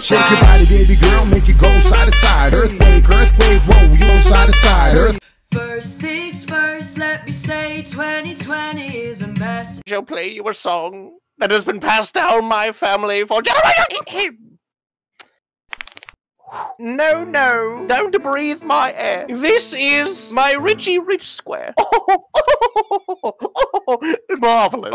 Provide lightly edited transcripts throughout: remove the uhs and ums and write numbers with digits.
Shake your body, baby girl, make it go side to side. Earthquake, earthquake, whoa, you go side to side. First things first, let me say 2020 is a mess. I'll play you a song that has been passed down my family for generations. No, no, don't breathe my air. This is my Richie Rich Square. Marvelous.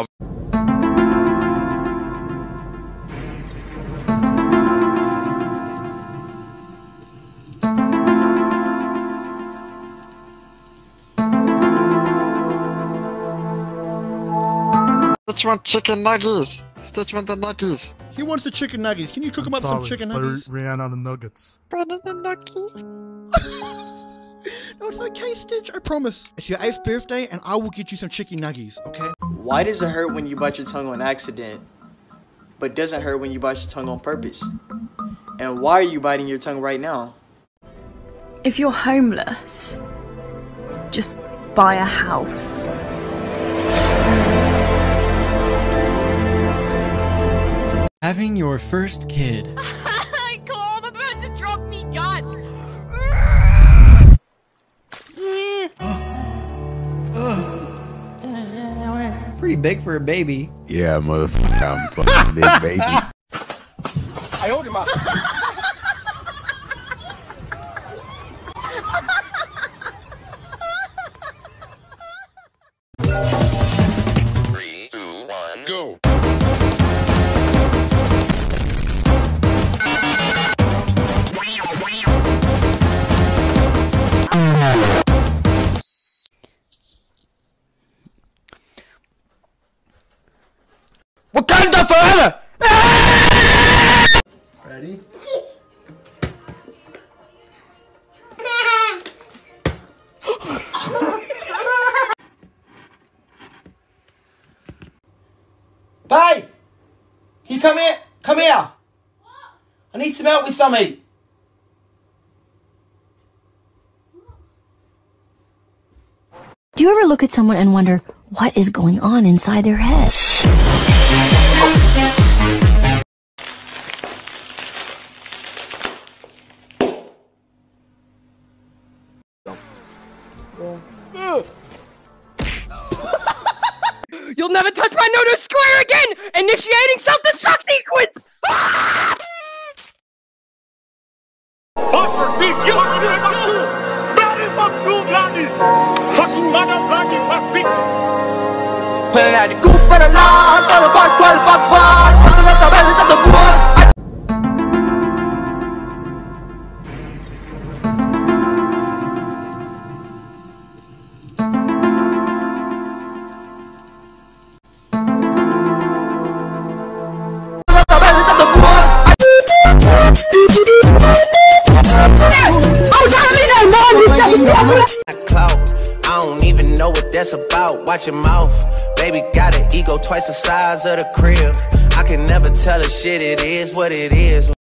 Stitch want chicken nuggets. Stitch want the nuggets. He wants the chicken nuggets. Can you cook him up some chicken nuggets? Rihanna the nuggets. Better than nuggets. No, it's okay, Stitch. I promise. It's your 8th birthday, and I will get you some chicken nuggets, okay? Why does it hurt when you bite your tongue on accident, but doesn't hurt when you bite your tongue on purpose? And why are you biting your tongue right now? If you're homeless, just buy a house. Having your first kid. Cool, I'm about to drop me guts. Pretty big for a baby. Yeah, motherfucker, I'm fucking big baby. I hold him up. Go. Wakanda forever! Ready? Babe! Can you come here? Come here! What? I need some help with something. Do you ever look at someone and wonder what is going on inside their head? You'll never touch my Noto Square again! Initiating self-destruct sequence! Pulling out the goop for the law, 12 bucks for the balance of the boys. I don't even know what that's about. Watch your mouth. Baby got an ego twice the size of the crib. I can never tell a shit, it is what it is.